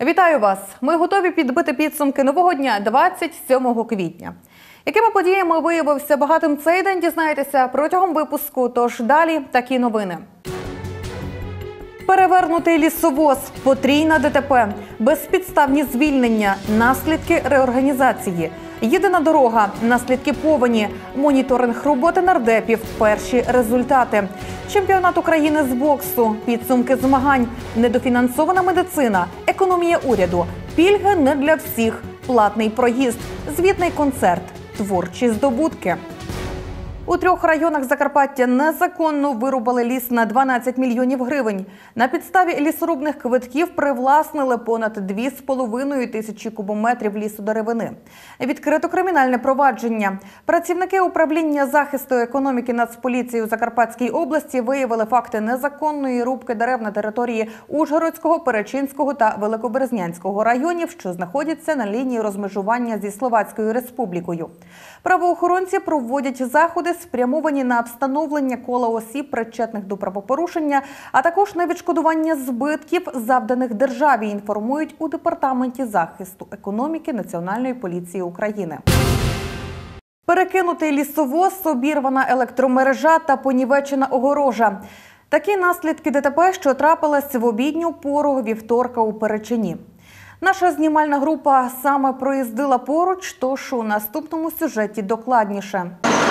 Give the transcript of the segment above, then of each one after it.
Вітаю вас! Ми готові підбити підсумки нового дня 27 квітня. Якими подіями виявився багатим цей день, дізнаєтеся протягом випуску, тож далі такі новини. Перевернутий лісовоз, потрійна ДТП, безпідставні звільнення, наслідки реорганізації, єдина дорога, наслідки повені, моніторинг роботи нардепів, перші результати, чемпіонат України з боксу, підсумки змагань, недофінансована медицина, економія уряду, пільги не для всіх, платний проїзд, звітний концерт, творчі здобутки. У 3 районах Закарпаття незаконно вирубали ліс на 12 мільйонів гривень. На підставі лісорубних квитків привласнили понад 2,5 тисячі кубометрів лісодеревини. Відкрито кримінальне провадження. Працівники управління захисту економіки Нацполіції у Закарпатській області виявили факти незаконної рубки дерев на території Ужгородського, Перечинського та Великоберезнянського районів, що знаходяться на лінії розмежування зі Словацькою Республікою. Правоохоронці проводять заходи, спрямовані на встановлення кола осіб, причетних до правопорушення, а також на відшкодування збитків, завданих державі, інформують у Департаменті захисту економіки Національної поліції України. Перекинутий лісовоз, обірвана електромережа та понівечена огорожа. Такі наслідки ДТП, що трапилась в обідню пору вівторка у Перечині. Наша знімальна група саме проїздила поруч, тож у наступному сюжеті докладніше.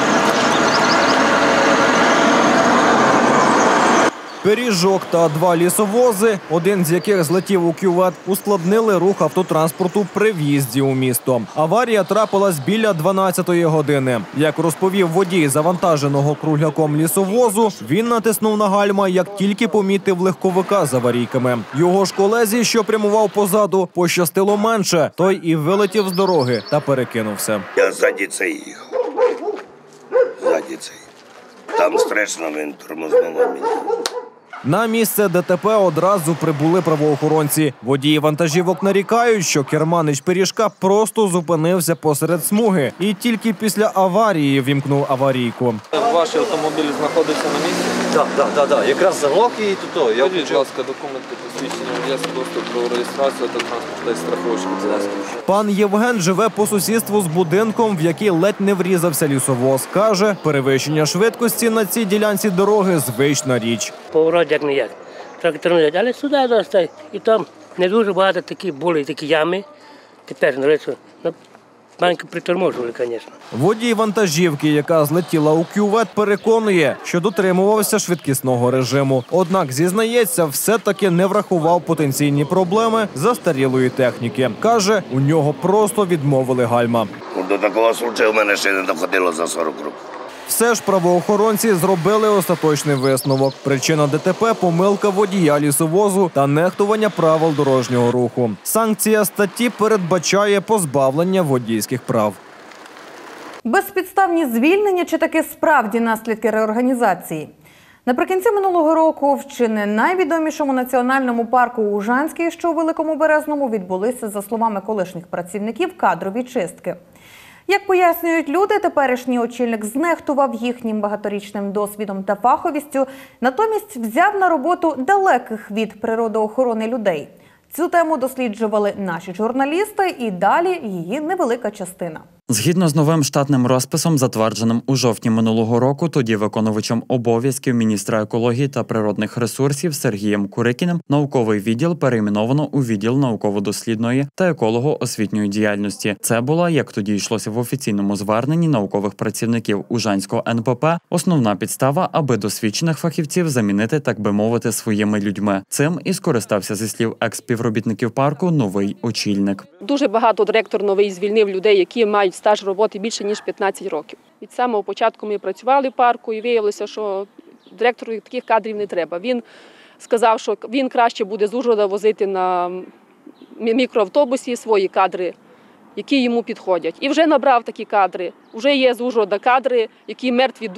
Пиріжок та 2 лісовози, один з яких злетів у кювет, ускладнили рух автотранспорту при в'їзді у місто. Аварія трапилась біля 12-ї години. Як розповів водій завантаженого кругляком лісовозу, він натиснув на гальма, як тільки помітив легковика з аварійками. Його ж колезі, що прямував позаду, пощастило менше. Той і вилетів з дороги та перекинувся. Я ззаді це їхав. Ззаді це. Там страшно, він тормознув мене. На місце ДТП одразу прибули правоохоронці. Водії вантажівок нарікають, що керманич пиріжка просто зупинився посеред смуги і тільки після аварії вімкнув аварійку. Ваш автомобіль знаходиться на місці? Так. Якраз заглох і тут. Будь ласка, документи посвідчення водія, свідоцтво про реєстрацію та транспортної страховочки, будь ласка. Пан Євген живе по сусідству з будинком, в який ледь не врізався лісовоз. Каже, перевищення швидкості на цій ділянці дороги – звична річ. Поворот як не як. Трактор не йде, але сюди достає. І там не дуже багато були такі ями. Тепер, маленько приторможували, звісно. Водій вантажівки, яка злетіла у кювет, переконує, що дотримувався швидкісного режиму. Однак, зізнається, все-таки не врахував потенційні проблеми застарілої техніки. Каже, у нього просто відмовили гальма. До такого случаю в мене ще не доходило за 40 років. Все ж правоохоронці зробили остаточний висновок. Причина ДТП – помилка водія лісовозу та нехтування правил дорожнього руху. Санкція статті передбачає позбавлення водійських прав. Безпідставні звільнення чи таки справді наслідки реорганізації? Наприкінці минулого року в чи не найвідомішому національному парку Ужанський, що у Великому Березному, відбулися, за словами колишніх працівників, кадрові чистки. Як пояснюють люди, теперішній очільник знехтував їхнім багаторічним досвідом та фаховістю, натомість взяв на роботу далеких від природоохорони людей. Цю тему досліджували наші журналісти, і далі її невелика частина. Згідно з новим штатним розписом, затвердженим у жовтні минулого року, тоді виконувачем обов'язків міністра екології та природних ресурсів Сергієм Курикіним, науковий відділ перейменовано у відділ науково-дослідної та еколого-освітньої діяльності. Це була, як тоді йшлося в офіційному зверненні наукових працівників Ужанського НПП, основна підстава, аби досвідчених фахівців замінити, так би мовити, своїми людьми. Цим і скористався, зі слів екс-співробітників парку, новий очільник. Дуже багато директор новий звільнив людей, які мають стаж роботи більше, ніж 15 років. Від самого початку ми працювали в парку і виявилося, що директору таких кадрів не треба. Він сказав, що він краще буде з Ужгорода возити на мікроавтобусі свої кадри, які йому підходять. І вже набрав такі кадри. Вже є з Ужгорода кадри, які мертві душі.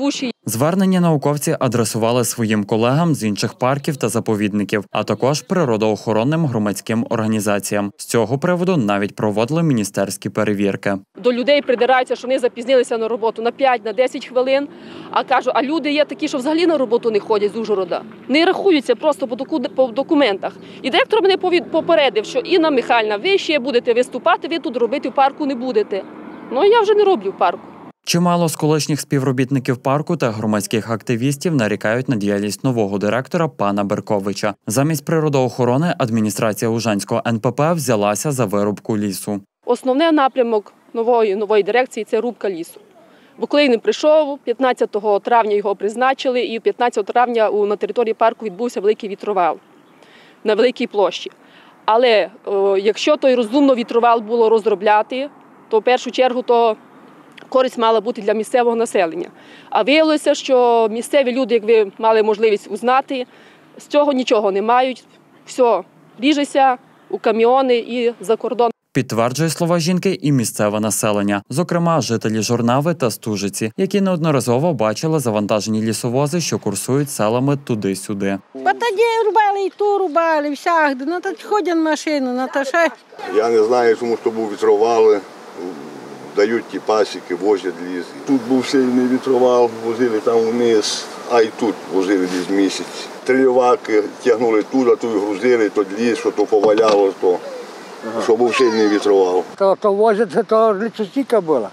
Звернення науковці адресували своїм колегам з інших парків та заповідників, а також природоохоронним громадським організаціям. З цього приводу навіть проводили міністерські перевірки. До людей придираються, що вони запізнилися на роботу на 5-10 хвилин, а кажуть, а люди є такі, що взагалі на роботу не ходять з Ужгорода. Не рахуються просто по документах. І директор мене попередив, що Інна Михайлівна, ви ще будете виступати, ви тут робити в парку не будете. Ну, я вже не роблю в парку. Чимало з колишніх співробітників парку та громадських активістів нарікають на діяльність нового директора пана Берковича. Замість природоохорони адміністрація Ужанського НПП взялася за вирубку лісу. Основний напрямок нової дирекції – це рубка лісу. Бо коли він прийшов, 15 травня його призначили, і 15 травня на території парку відбувся великий вітровал на великій площі. Але якщо той розумно вітровал було розробляти, то в першу чергу то користь мала бути для місцевого населення. А виявилося, що місцеві люди, як ви мали можливість узнати, з цього нічого не мають. Все, ріжеться у каміони і за кордон. Підтверджує слова жінки і місцеве населення, зокрема жителі Жорнави та Стужиці, які неодноразово бачили завантажені лісовози, що курсують селами туди-сюди. Тоді рубали, і ту рубали, всягди, ну тут ходять машини, ну то ще. Я не знаю, тому що був вітровал, дають ті пасіки, возять ліс. Тут був сильний вітровал, возили там вниз, а й тут возили десь місяць. Трильоваки тягнули туди, тут грузили, то ліс, що то поваляло, то. Що був сильний вітровал. То возять, то лісостійка була.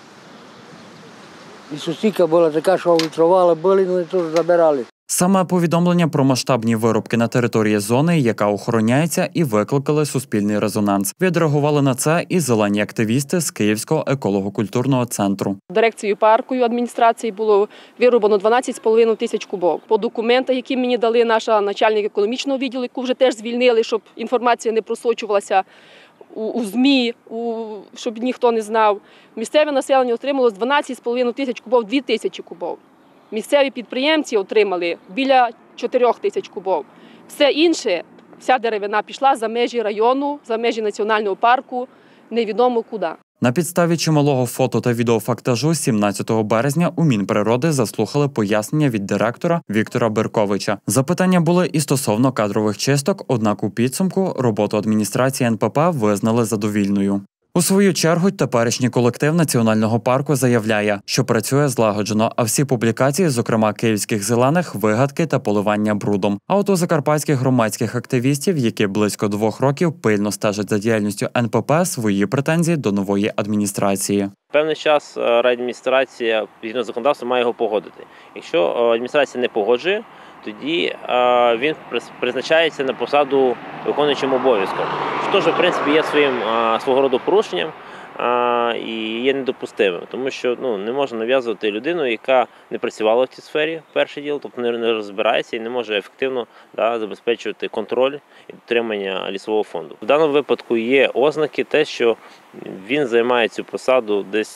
Лісостійка була така, що вітровали були, ну і тут забирали. Саме повідомлення про масштабні вирубки на території зони, яка охороняється, і викликали суспільний резонанс. Відреагували на це і зелені активісти з Київського еколого-культурного центру. Дирекцією парку адміністрації було вирубано 12,5 тисяч кубов. По документах, які мені дали наша начальник економічного відділу, яку вже теж звільнили, щоб інформація не просочувалася у ЗМІ, щоб ніхто не знав. Місцеве населення отримало з 12,5 тисяч кубов 2 тисячі кубов. Місцеві підприємці отримали біля 4 тисяч кубов. Все інше, вся деревина пішла за межі району, за межі національного парку, невідомо куди. На підставі чималого фото та відеофактажу 17 березня у Мінприроди заслухали пояснення від директора Віктора Берковича. Запитання були і стосовно кадрових чисток, однак у підсумку роботу адміністрації НПП визнали задовільною. У свою чергу теперішній колектив національного парку заявляє, що працює злагоджено, а всі публікації, зокрема київських зелених, вигадки та поливання брудом. А от у закарпатських громадських активістів, які близько 2 років пильно стежать за діяльністю НПП, свої претензії до нової адміністрації. Певний час райадміністрація, згідно законодавства, має його погодити. Якщо адміністрація не погоджує, тоді він призначається на посаду виконуючим обов'язком. Що теж, в принципі, є свого роду порушенням і є недопустимим. Тому що не можна нав'язувати людину, яка не працювала в цій сфері, перше діло, тобто не розбирається і не може ефективно забезпечувати контроль і дотримання лісового фонду. В даному випадку є ознаки те, що він займає цю посаду десь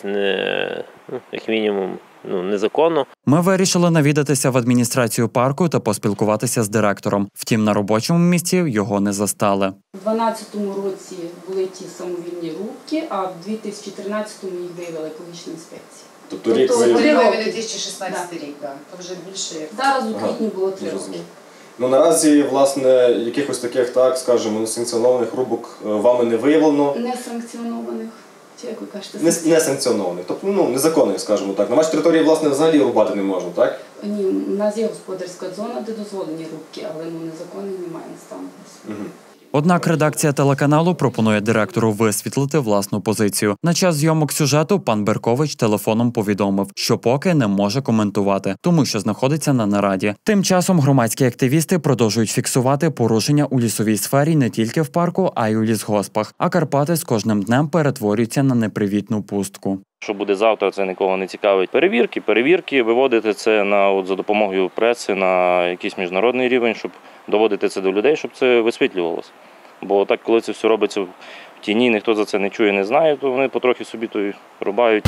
як мінімум, незаконно. Ми вирішили навідатися в адміністрацію парку та поспілкуватися з директором. Втім, на робочому місці його не застали. У 2012 році були ті самовільні рубки, а в 2013-му їх виявила екологічна інспекція. Тобто рік виявили 2016 рік, так. То вже більше як... Зараз у квітні було 3 роки. Наразі, власне, якихось таких, так, скажімо, несанкціонованих рубок вами не виявлено? Несанкціонованих? Чи як ви кажете? Несанкціонованих, тобто незаконних, скажімо так. На вашій території, власне, взагалі рубати не можна, так? Ні, у нас є господарська зона, де дозволені рубки, але незаконних немає стану. Однак редакція телеканалу пропонує директору висвітлити власну позицію. На час зйомок сюжету пан Беркович телефоном повідомив, що поки не може коментувати, тому що знаходиться на нараді. Тим часом громадські активісти продовжують фіксувати порушення у лісовій сфері не тільки в парку, а й у лісгоспах. А Карпати з кожним днем перетворюються на непривітну пустку. Що буде завтра, це нікого не цікавить. Перевірки, виводити це за допомогою преси на якийсь міжнародний рівень, щоб доводити це до людей, щоб це висвітлювалося. Бо так, коли це все робиться в тіні, ніхто за це не чує, не знає, то вони потрохи собі то й рубають.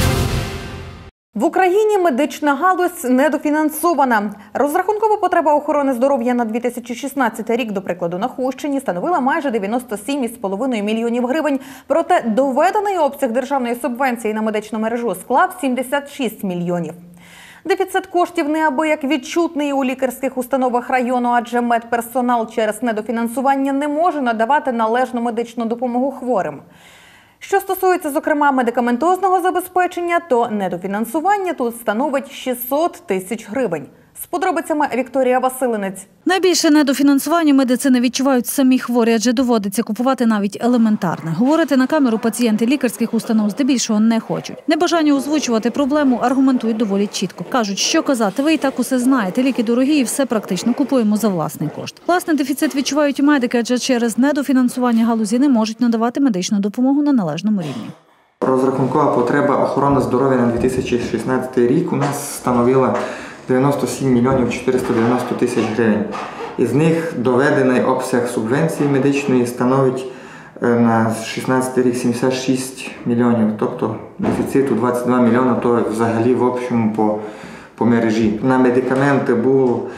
В Україні медична галузь недофінансована. Розрахункова потреба охорони здоров'я на 2016 рік, до прикладу, на Хустині становила майже 97,5 мільйонів гривень. Проте доведений обсяг державної субвенції на медичну мережу склав 76 мільйонів. Дефіцит коштів неабияк відчутний у лікарських установах району, адже медперсонал через недофінансування не може надавати належну медичну допомогу хворим. Що стосується, зокрема, медикаментозного забезпечення, то недофінансування тут становить 600 тисяч гривень. З подробицями Вікторія Василинець. Найбільше недофінансування медицини відчувають самі хворі, адже доводиться купувати навіть елементарне. Говорити на камеру пацієнти лікарських установ здебільшого не хочуть. Небажання озвучувати проблему аргументують доволі чітко. Кажуть, що казати, ви і так усе знаєте, ліки дорогі і все практично купуємо за власний кошт. Власний дефіцит відчувають і медики, адже через недофінансування галузі не можуть надавати медичну допомогу на належному рівні. Розрахункова потреба охорони здоров'я на 2016 рік у нас становила 97 мільйонів 490 тисяч гривень. Із них доведений обсяг субвенції медичної становить на 16 рік 76 мільйонів, тобто дефіциту 22 мільйони, то взагалі в общому по мережі. На медикаменти було,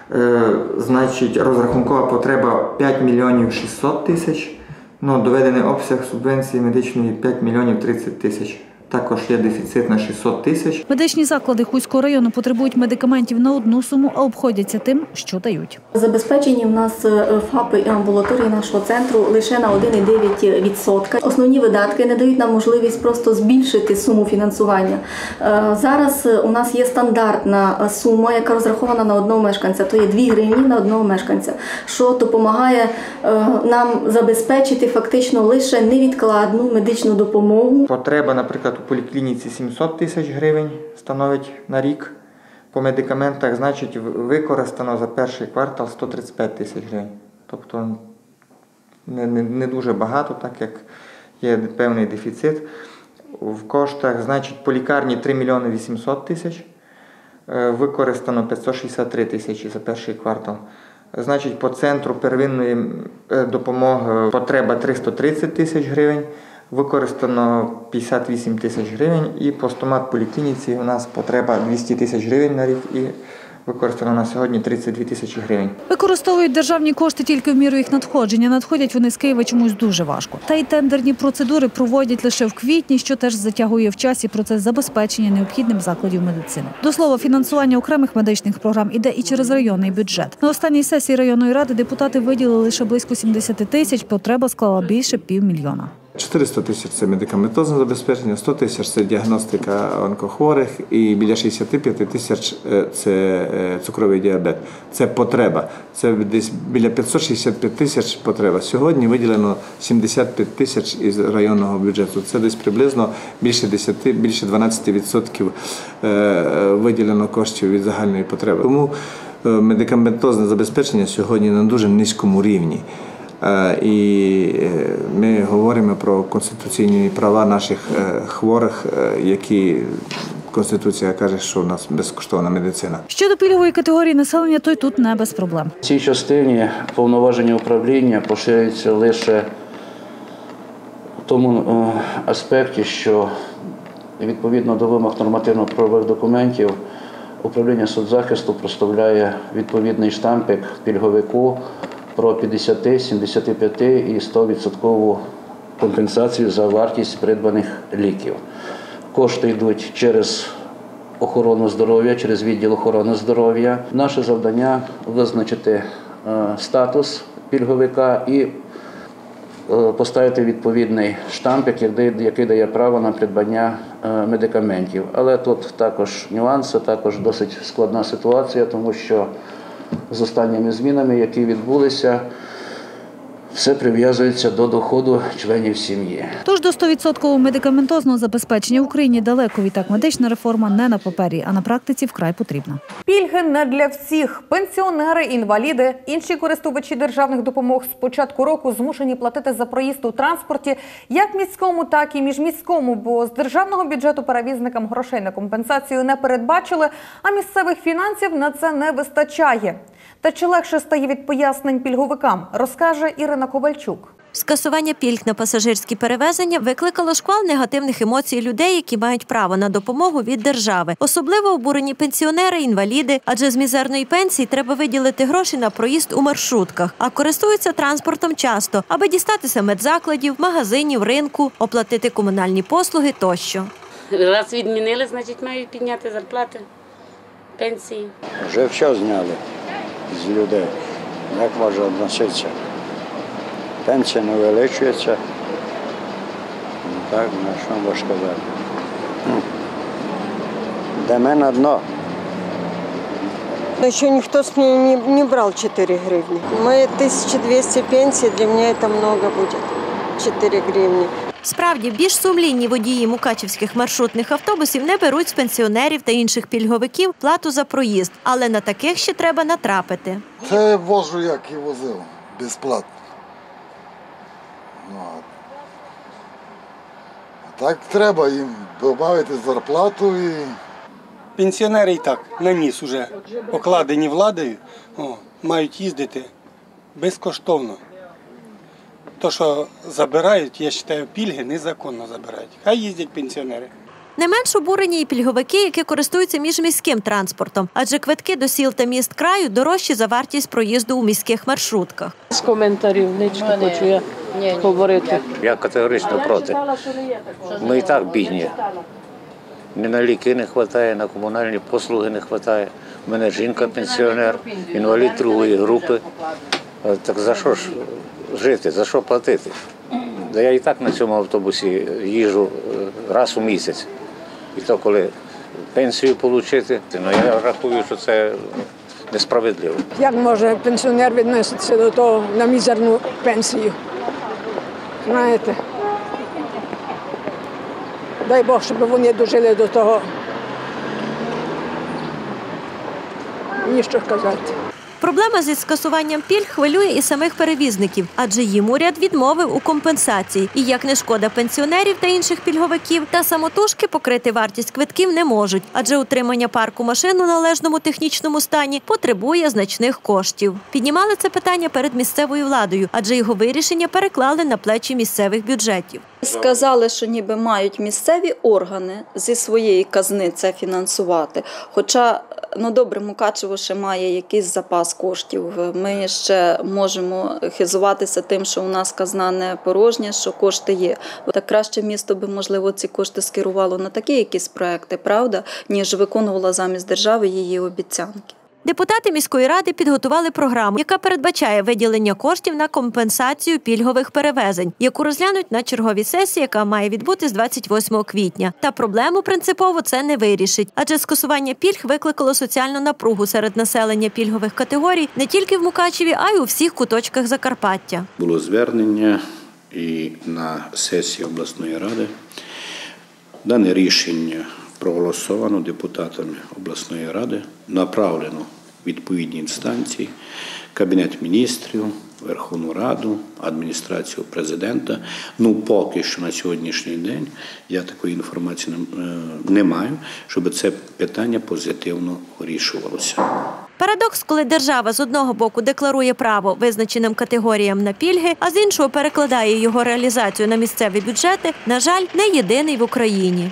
розрахункова потреба 5 мільйонів 600 тисяч, доведений обсяг субвенції медичної 5 мільйонів 30 тисяч. Також є дефіцит на 600 тисяч. Медичні заклади Хуського району потребують медикаментів на одну суму, а обходяться тим, що дають. Забезпечені в нас ФАПи і амбулаторії нашого центру лише на 1,9%. Основні видатки не дають нам можливість просто збільшити суму фінансування. Зараз у нас є стандартна сума, яка розрахована на одного мешканця. То є 2 гривні на одного мешканця, що допомагає нам забезпечити фактично лише невідкладну медичну допомогу. Потреба, наприклад, у поліклініці 700 тисяч гривень становить на рік. По медикаментах, використано за перший квартал 135 тисяч гривень. Тобто не дуже багато, так як є певний дефіцит. В коштах, по лікарні 3 мільйони 800 тисяч, використано 563 тисячі за перший квартал. По центру первинної допомоги потреба 330 тисяч гривень, використано 58 тисяч гривень, і по стомат-поліклініці у нас потреба 200 тисяч гривень на рік і використано на сьогодні 32 тисячі гривень. Використовують державні кошти тільки в міру їх надходження. Надходять вони з Києва чомусь дуже важко. Та й тендерні процедури проводять лише в квітні, що теж затягує в часі процес забезпечення необхідним закладів медицини. До слова, фінансування окремих медичних програм іде і через районний бюджет. На останній сесії районної ради депутати виділили лише близько 70 тисяч, потреба склала більше півмільйона. 400 тисяч – це медикаментозне забезпечення, 100 тисяч – це діагностика онкохворих і біля 65 тисяч – це цукровий діабет. Це потреба. Це десь біля 565 тисяч потреба. Сьогодні виділено 75 тисяч із районного бюджету. Це десь приблизно більше 12% виділено коштів від загальної потреби. Тому медикаментозне забезпечення сьогодні на дуже низькому рівні. І ми говоримо про конституційні права наших хворих, які Конституція каже, що у нас безкоштовна медицина. Щодо пільгової категорії населення, то й тут не без проблем. В цій частині повноваження управління поширюються лише в тому аспекті, що відповідно до вимог нормативно-правових документів управління соцзахисту проставляє відповідний штампик пільговику про 50, 75 і 100% компенсацію за вартість придбаних ліків. Кошти йдуть через охорону здоров'я, через відділ охорони здоров'я. Наше завдання – визначити статус пільговика і поставити відповідний штампик, який дає право на придбання медикаментів. Але тут також нюанси, також досить складна ситуація, тому що з останніми змінами, які відбулися, все прив'язується до доходу членів сім'ї. Тож до 100% медикаментозного забезпечення в Україні далеко. Відтак медична реформа не на папері, а на практиці вкрай потрібна. Пільги не для всіх. Пенсіонери, інваліди, інші користувачі державних допомог з початку року змушені платити за проїзд у транспорті як міському, так і міжміському, бо з державного бюджету перевізникам грошей на компенсацію не передбачили, а місцевих фінансів на це не вистачає. Та чи легше стає від пояснень пільговикам, розкаже Ірина Ковальчук. Скасування пільг на пасажирські перевезення викликало шквал негативних емоцій людей, які мають право на допомогу від держави. Особливо обурені пенсіонери, інваліди, адже з мізерної пенсії треба виділити гроші на проїзд у маршрутках, а користуються транспортом часто, аби дістатися медзакладів, магазинів, ринку, оплатити комунальні послуги тощо. Раз відмінили, значить мають підняти зарплати. пенсії. Вже все зняли з людей. Як може відноситися? Пенсія не увеличується. Так, на що можна сказати? Йдемо на дно. Еще никто с меня не брал 4 гривны. Мои 1200 пенсии, для меня это много будет. 4 гривни. Справді, більш сумлінні водії мукачівських маршрутних автобусів не беруть з пенсіонерів та інших пільговиків плату за проїзд. Але на таких ще треба натрапити. Це вожу, як і возив, безплатно. А так треба їм додати зарплату і... Пенсіонери і так на ніс вже покладені владою, мають їздити безкоштовно. То, що забирають, я вважаю, пільги незаконно забирають. Хай їздять пенсіонери. Не менш обурені і пільговики, які користуються міжміським транспортом, адже квитки до сіл та міст краю дорожчі за вартість проїзду у міських маршрутках. З коментарів не хочу я говорити. Я категорично проти. Ми і так бідні. Ні на ліки не вистачає, на комунальні послуги не вистачає. У мене жінка-пенсіонер, інвалід другої групи. Так за що ж жити, за що платити? Я і так на цьому автобусі їжджу раз у місяць. І то коли пенсію отримати, я рахую, що це несправедливо. Як може пенсіонер відноситися до того на мізерну пенсію? Знаєте, дай Бог, щоб вони дожили до того. Ніщо казати. Проблема зі скасуванням пільг хвилює і самих перевізників, адже їм уряд відмовив у компенсації. І як не шкода пенсіонерів та інших пільговиків, та самотужки покрити вартість квитків не можуть, адже утримання парку машин у належному технічному стані потребує значних коштів. Піднімали це питання перед місцевою владою, адже його вирішення переклали на плечі місцевих бюджетів. Сказали, що ніби мають місцеві органи зі своєї казни це фінансувати. Хоча, добре, Мукачево ще має якийсь запас коштів. Ми ще можемо хизуватися тим, що у нас казна не порожня, що кошти є. Так краще місто би, можливо, ці кошти скерувало на такі якісь проекти, правда, ніж виконувало замість держави її обіцянки. Депутати міської ради підготували програму, яка передбачає виділення коштів на компенсацію пільгових перевезень, яку розглянуть на черговій сесії, яка має відбутись 28 квітня. Та проблему принципово це не вирішить, адже скасування пільг викликало соціальну напругу серед населення пільгових категорій не тільки в Мукачеві, а й у всіх куточках Закарпаття. Було звернення і на сесії обласної ради. Дане рішення проголосовано депутатами обласної ради, направлено в відповідні інстанції, Кабінет міністрів, Верховну Раду, адміністрацію президента. Поки що на сьогоднішній день я такої інформації не маю, щоб це питання позитивно вирішувалося. Парадокс, коли держава з одного боку декларує право визначеним категоріям на пільги, а з іншого перекладає його реалізацію на місцеві бюджети, на жаль, не єдиний в Україні.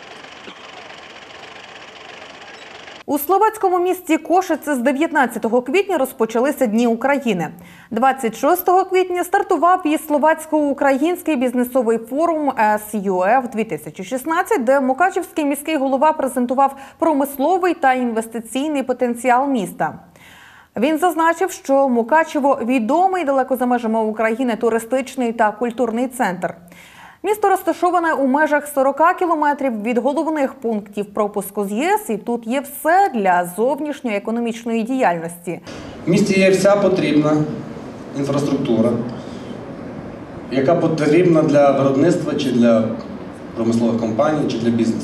У словацькому місті Кошице з 19 квітня розпочалися Дні України. 26 квітня стартував і словацько-український бізнесовий форум СЮФ-2016, де Мукачівський міський голова презентував промисловий та інвестиційний потенціал міста. Він зазначив, що Мукачево – відомий далеко за межами України туристичний та культурний центр. Місто розташоване у межах 40 кілометрів від головних пунктів пропуску з ЄС, і тут є все для зовнішньої економічної діяльності. В місті є вся потрібна інфраструктура, яка потрібна для виробництва чи для промислових компаній, чи для бізнесу.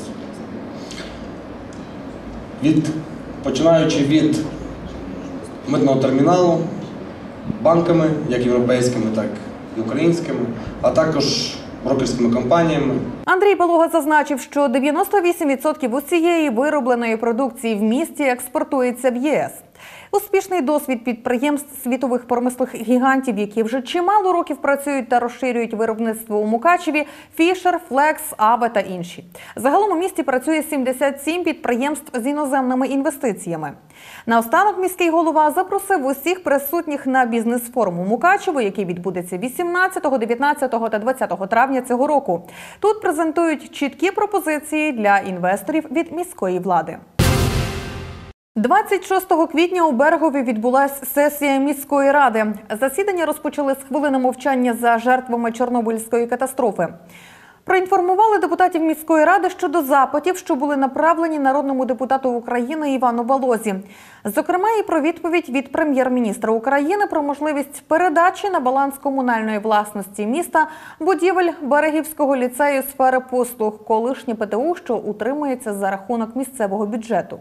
Починаючи від митного терміналу, банками, як європейськими, так і українськими, а також брокерськими компаніями. Андрій Балога зазначив, що 98% усієї виробленої продукції в місті експортується в ЄС. Успішний досвід підприємств світових промислових гігантів, які вже чимало років працюють та розширюють виробництво у Мукачеві – Фішер, Флекс, Аве та інші. Загалом у місті працює 77 підприємств з іноземними інвестиціями. Наостанок міський голова запросив усіх присутніх на бізнес-форум у Мукачево, який відбудеться 18, 19 та 20 травня цього року. Тут презентують чіткі пропозиції для інвесторів від міської влади. 26 квітня у Берегові відбулася сесія міської ради. Засідання розпочали з хвилини мовчання за жертвами Чорнобильської катастрофи. Проінформували депутатів міської ради щодо запитів, що були направлені народному депутату України Івану Балозі. Зокрема, і про відповідь від прем'єр-міністра України про можливість передачі на баланс комунальної власності міста будівель Берегівського ліцею сфери послуг, колишнє ПТУ, що утримується за рахунок місцевого бюджету.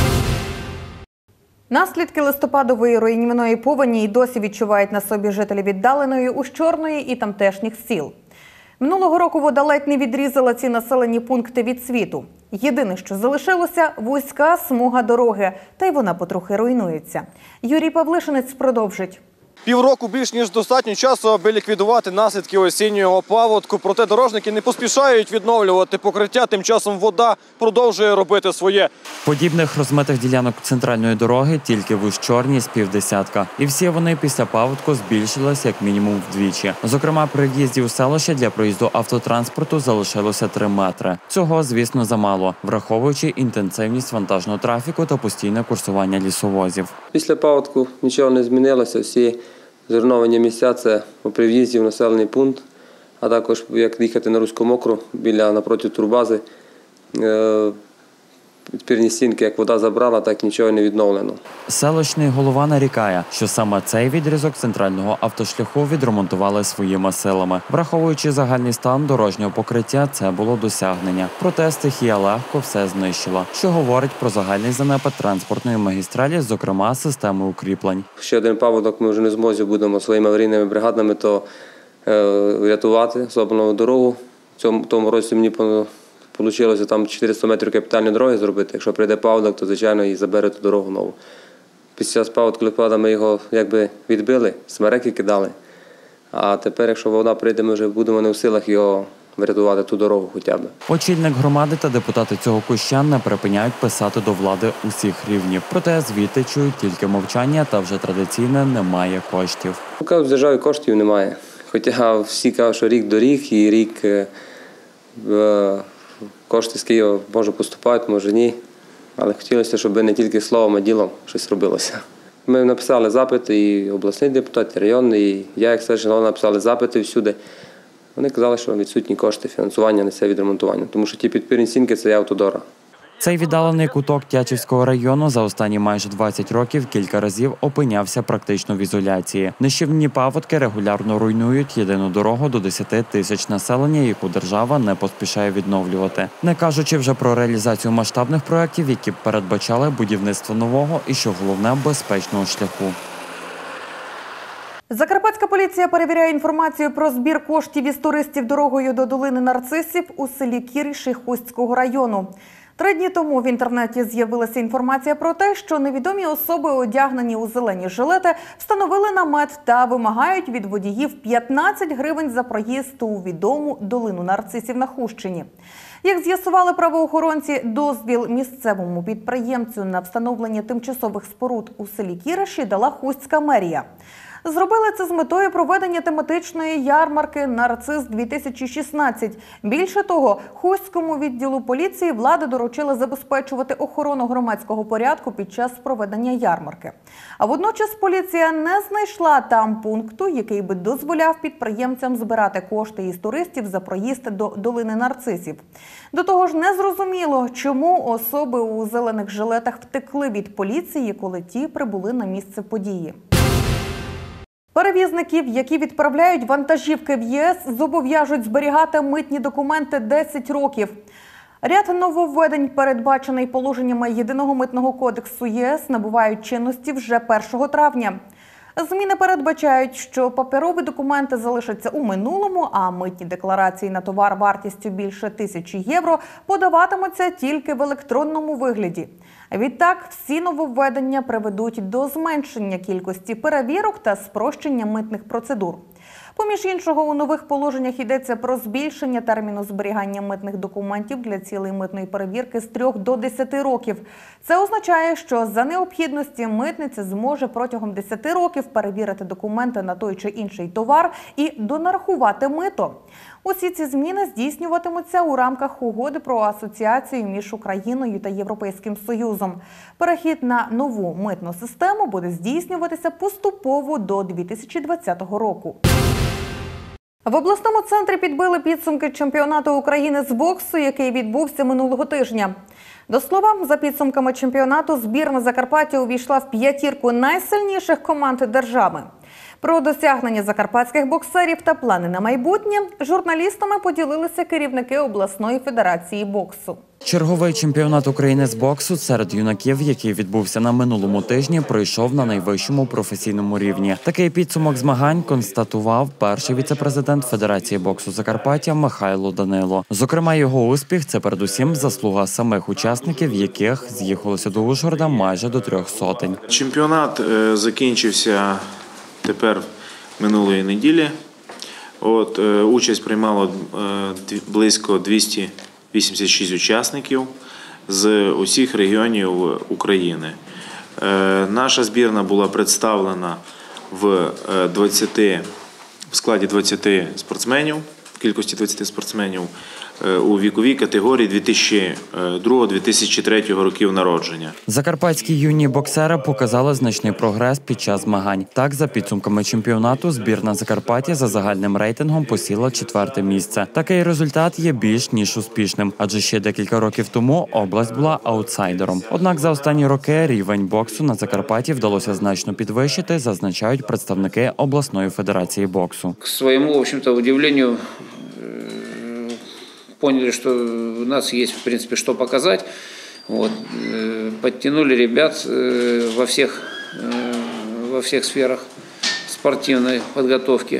Наслідки листопадової руйнівної повені й досі відчувають на собі жителі віддаленої Ущорної і тамтешніх сіл. Минулого року вода ледь не відрізала ці населені пункти від світу. Єдине, що залишилося – вузька смуга дороги, та й вона потрохи руйнується. Юрій Павлишинець продовжить. Півроку більш ніж достатньо часу, аби ліквідувати наслідки осіннього паводку. Проте дорожники не поспішають відновлювати покриття, тим часом вода продовжує робити своє. Подібних розмитих ділянок центральної дороги тільки в Ущорній з півдесятка. І всі вони після паводку збільшились як мінімум вдвічі. Зокрема, при в'їзді у селище для проїзду автотранспорту залишилося 3 метри. Цього, звісно, замало, враховуючи інтенсивність вантажного трафіку та постійне курсування лісовозів. Після паводку нічого не змінилося, всі зруйновані місця – це при в'їзді в населений пункт, а також як їхати на Руську Мокру, напроти турбази. Підпірні стінки, як вода забрала, так нічого не відновлено. Селищний голова нарікає, що саме цей відрізок центрального автошляху відремонтували своїми силами. Враховуючи загальний стан дорожнього покриття, це було досягнення. Проте стихія легко все знищила, що говорить про загальний занепад транспортної магістралі, зокрема системи укріплень. Ще один паводок ми вже не змозі будемо своїми аварійними бригадами рятувати, особливо дорогу. В тому році мені вийшло там 400 метрів капітальної дороги зробити. Якщо прийде паводок, то, звичайно, і забере ту дорогу нову. Після паводку листопада ми його відбили, смереки кидали. А тепер, якщо вода прийде, ми вже будемо не в силах його врятувати, ту дорогу хоча б. Очільник громади та депутати цього куща не припиняють писати до влади усіх рівнів. Проте звідти чують тільки мовчання та вже традиційне немає коштів. В державі коштів немає. Хоча всі кажуть, що рік доріг і рік кошти з Києва може поступають, може ні. Але хотілося, щоб не тільки словом, а ділом щось робилося. Ми написали запити, і обласний депутат, і районний, і я, як старший голова, написали запити всюди. Вони казали, що відсутні кошти фінансування на це відремонтування, тому що ті підпірні стінки – це є автодора. Цей віддалений куток Тячівського району за останні майже 20 років кілька разів опинявся практично в ізоляції. Нищівні паводки регулярно руйнують єдину дорогу до 10 тисяч населення, яку держава не поспішає відновлювати. Не кажучи вже про реалізацію масштабних проєктів, які передбачали будівництво нового і, що головне, безпечного шляху. Закарпатська поліція перевіряє інформацію про збір коштів із туристів дорогою до долини Нарцисів у селі Кіріші Хустського району. 3 дні тому в інтернеті з'явилася інформація про те, що невідомі особи, одягнені у зелені жилети, встановили намет та вимагають від водіїв 15 гривень за проїзд у відому долину Нарцисів на Хустщині. Як з'ясували правоохоронці, дозвіл місцевому підприємцю на встановлення тимчасових споруд у селі Кіриші дала Хустська мерія. Зробили це з метою проведення тематичної ярмарки «Нарцис-2016». Більше того, Хустському відділу поліції влада доручила забезпечувати охорону громадського порядку під час проведення ярмарки. А водночас поліція не знайшла там пункту, який би дозволяв підприємцям збирати кошти із туристів за проїзд до долини Нарцисів. До того ж, не зрозуміло, чому особи у зелених жилетах втекли від поліції, коли ті прибули на місце події. Перевізників, які відправляють вантажівки в ЄС, зобов'яжуть зберігати митні документи 10 років. Ряд нововведень, передбачений положеннями Єдиного митного кодексу ЄС, набувають чинності вже 1 травня. Зміни передбачають, що паперові документи залишаться у минулому, а митні декларації на товар вартістю більше 1000 євро подаватимуться тільки в електронному вигляді. Відтак, всі нововведення приведуть до зменшення кількості перевірок та спрощення митних процедур. Поміж іншого, у нових положеннях йдеться про збільшення терміну зберігання митних документів для цілей митної перевірки з 3 до 10 років. Це означає, що за необхідності митниця зможе протягом 10 років перевірити документи на той чи інший товар і донарахувати мито. Усі ці зміни здійснюватимуться у рамках угоди про асоціацію між Україною та Європейським Союзом. Перехід на нову митну систему буде здійснюватися поступово до 2020 року. В обласному центрі підбили підсумки чемпіонату України з боксу, який відбувся минулого тижня. До слова, за підсумками чемпіонату, збірна Закарпаття увійшла в 5 найсильніших команд держави. Про досягнення закарпатських боксерів та плани на майбутнє журналістами поділилися керівники обласної федерації боксу. Черговий чемпіонат України з боксу серед юнаків, який відбувся на минулому тижні, пройшов на найвищому професійному рівні. Такий підсумок змагань констатував перший віце-президент Федерації боксу Закарпаття Михайло Данило. Зокрема, його успіх – це передусім заслуга самих учасників, яких з'їхалося до Ужгорода майже до 300. Чемпіонат закінчився тепер минулої неділі. Участь приймало близько 286 учасників з усіх регіонів України. Наша збірна була представлена в складі 20 спортсменів, в кількості 20 спортсменів у віковій категорії 2002-2003 років народження. Закарпатські юні боксери показали значний прогрес під час змагань. Так, за підсумками чемпіонату, збірна Закарпаття за загальним рейтингом посіла 4-те місце. Такий результат є більш ніж успішним, адже ще декілька років тому область була аутсайдером. Однак за останні роки рівень боксу на Закарпатті вдалося значно підвищити, зазначають представники обласної федерації боксу. К своєму, в общем-то, удивленню, поняли, что у нас есть, в принципе, что показать. Подтянули ребят во всех сферах спортивной подготовки.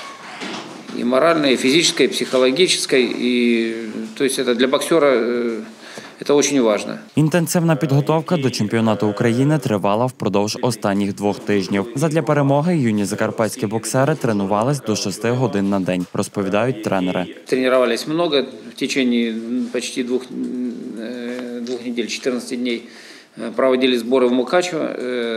И моральной, и физической, и психологической. И, то есть это для боксера це дуже важливо. Інтенсивна підготовка до чемпіонату України тривала впродовж останніх 2 тижнів. Задля перемоги юні закарпатські боксери тренувались до 6 годин на день, розповідають тренери. Тренувалися багато, в течение почти 2 недель, 14 днів. Проводили сборы в Мукачево,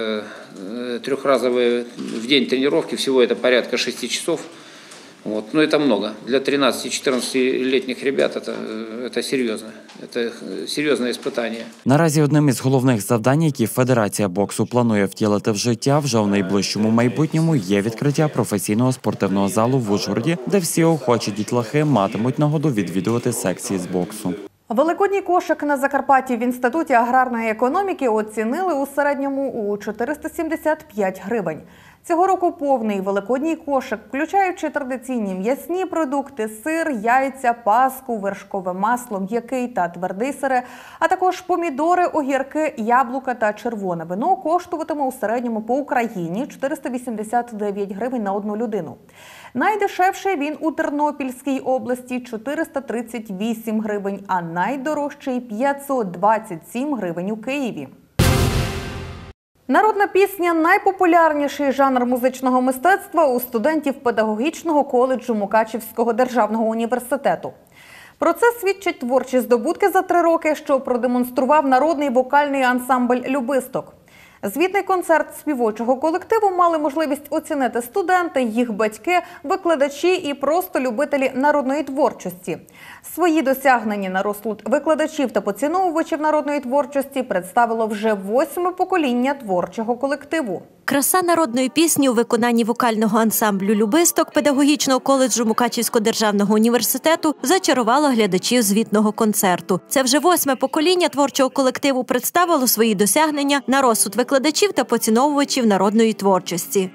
3-разовые в день тренировки, всего это порядка 6 часов. Но это много. Для 13-14-летних ребят это серьезно. Это серьезное испытание. Наразі одним із головних завдань, які Федерація боксу планує втілити в життя вже в найближчому майбутньому, є відкриття професійного спортивного залу в Ужгороді, де всі охочі дітлахи матимуть нагоду відвідувати секції з боксу. Великодній кошик на Закарпатті в Інституті аграрної економіки оцінили у середньому у 475 гривень. Цього року повний великодній кошик, включаючи традиційні м'ясні продукти, сир, яйця, паску, вершкове масло, м'який та твердий сири, а також помідори, огірки, яблука та червоне вино коштуватиме у середньому по Україні 489 гривень на одну людину. Найдешевший він у Тернопільській області – 438 гривень, а найдорожчий – 527 гривень у Києві. Народна пісня – найпопулярніший жанр музичного мистецтва у студентів педагогічного коледжу Мукачівського державного університету. Про це свідчать творчі здобутки за 3 роки, що продемонстрував народний вокальний ансамбль «Любисток». Звітний концерт співочого колективу мали можливість оцінити студенти, їх батьки, викладачі і просто любителі народної творчості. Свої досягнення на розсуд викладачів та поціновувачів народної творчості представило вже 8-ме покоління творчого колективу. Краса народної пісні у виконанні вокального ансамблю «Любисток» педагогічного коледжу Мукачівського державного університету зачарувала глядачів звітного концерту. Це вже 8-ме покоління творчого колективу представило свої досягнення на розсуд викладачів та поціновувачів народної творчості.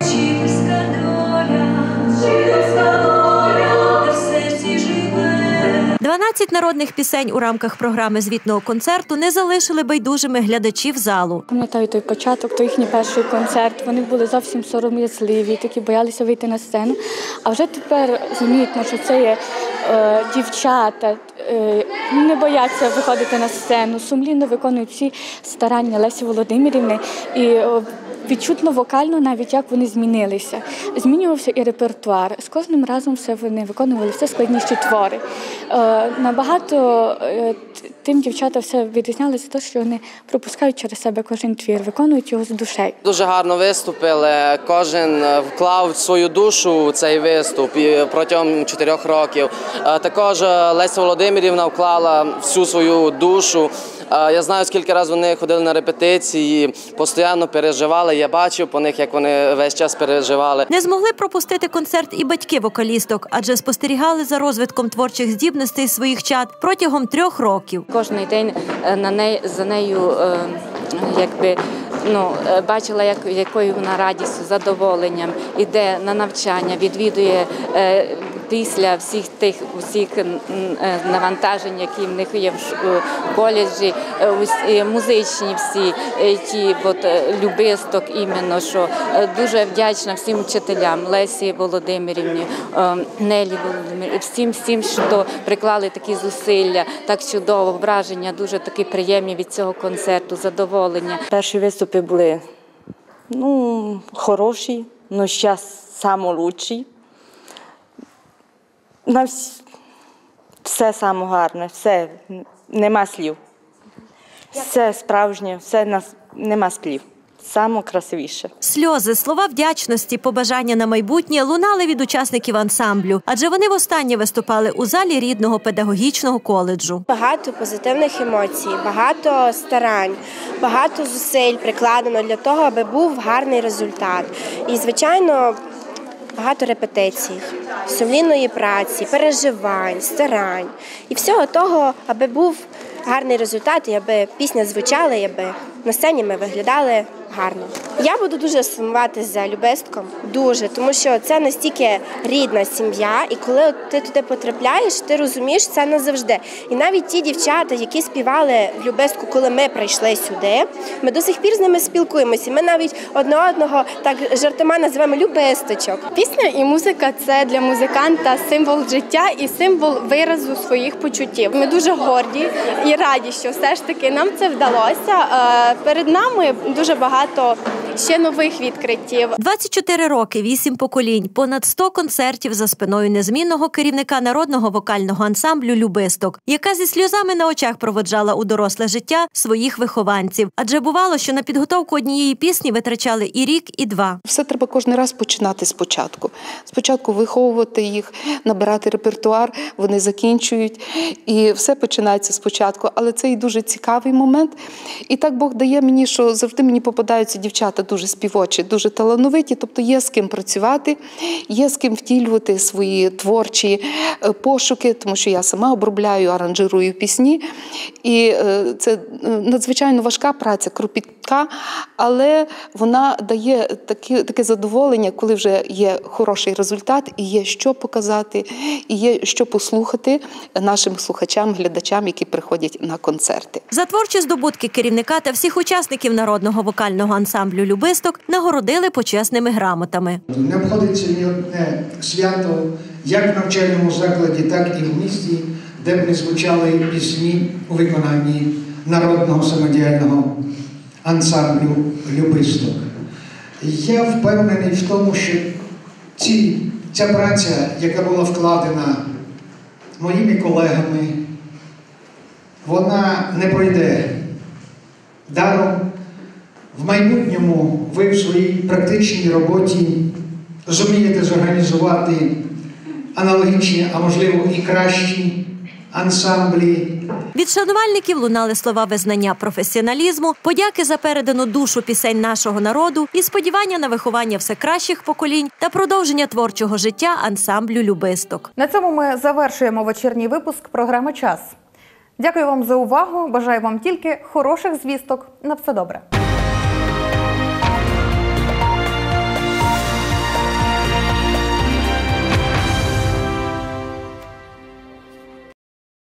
12 народних пісень у рамках програми звітного концерту не залишили байдужими глядачів залу. Пам'ятаю той початок, той їхній перший концерт. Вони були зовсім сором'язливі, такі боялися вийти на сцену. А вже тепер замітно, що це є дівчата, не бояться виходити на сцену, сумлінно виконують всі старання Лесі Володимирівни. І відчутно вокально навіть, як вони змінилися. Змінювався і репертуар. З кожним разом вони виконували все складніші твори. Набагато тим дівчата все відрізнялися, те, що вони пропускають через себе кожен твір, виконують його з душею. Дуже гарно виступили, кожен вклав свою душу у цей виступ протягом 4 років. Також Леся Володимирівна вклала всю свою душу. Я знаю, скільки разів вони ходили на репетиції, постійно переживали. Я бачив по них, як вони весь час переживали. Не змогли пропустити концерт і батьки вокалісток, адже спостерігали за розвитком творчих здібностей своїх чад протягом 3 років. Кожний день за нею бачила, якою вона радістю, задоволенням іде на навчання, відвідує після всіх навантажень, які в них є в коледжі, музичні всі ті любисток іменно, що дуже вдячна всім вчителям, Лесі Володимирівні, Нелі Володимирівні, всім, що приклали такі зусилля, так чудово, враження дуже такі приємні від цього концерту, задоволення. Перші виступи були хороші, але зараз найкращі. Все саме гарне, все, нема слів. Все справжнє, все нема слів. Саме красивіше. Сльози, слова вдячності, побажання на майбутнє лунали від учасників ансамблю, адже вони востаннє виступали у залі рідного педагогічного коледжу. Багато позитивних емоцій, багато старань, багато зусиль прикладено для того, аби був гарний результат. І, звичайно, багато репетицій, сумлінної праці, переживань, старань. І всього того, аби був гарний результат, і аби пісня звучала, і аби на сцені ми виглядали гарно. Я буду дуже сумувати за Любистком, дуже, тому що це настільки рідна сім'я, і коли ти туди потрапляєш, ти розумієш це назавжди. І навіть ті дівчата, які співали в Любистку, коли ми прийшли сюди, ми до сих пір з ними спілкуємося. Ми навіть одне одного так жартома називаємо «любисточок». Пісня і музика – це для музиканта символ життя і символ виразу своїх почуттів. Ми дуже горді і раді, що все ж таки нам це вдалося. Перед нами дуже багато ще нових відкриттів. 24 роки, 8 поколінь, понад 100 концертів за спиною незмінного керівника народного вокального ансамблю «Любисток», яка зі сльозами на очах проводжала у доросле життя своїх вихованців. Адже бувало, що на підготовку однієї пісні витрачали і рік, і 2. Все треба кожен раз починати спочатку. Спочатку виховувати їх, набирати репертуар, вони закінчують, і все починається спочатку. Але це і дуже цікавий момент. І так Бог дає мені, що завжди мені попадаються дівчата дуже співочі, дуже талановиті, тобто є з ким працювати, є з ким втілювати свої творчі пошуки, тому що я сама обробляю, аранжирую пісні. І це надзвичайно важка праця, кропітка, але вона дає таке задоволення, коли вже є хороший результат, і є що показати, і є що послухати нашим слухачам, глядачам, які приходять на концерти. За творчі здобутки керівника та всіх учасників народного вокального ансамблю «Любисток» нагородили почесними грамотами. Не обходиться ні одне свято, як в навчальному закладі, так і в місті, де б не звучали пісні у виконанні народного самодіяльного ансамблю «Любисток». Я впевнений в тому, що ця праця, яка була вкладена моїми колегами, вона не пройде даром. В майбутньому ви в своїй практичній роботі зумієте зорганізувати аналогічні, а можливо і кращі ансамблі. Від шанувальників лунали слова визнання професіоналізму, подяки за передану душу пісень нашого народу і сподівання на виховання все кращих поколінь та продовження творчого життя ансамблю «Любисток». На цьому ми завершуємо вечірній випуск програми «Час». Дякую вам за увагу, бажаю вам тільки хороших звісток. На все добре.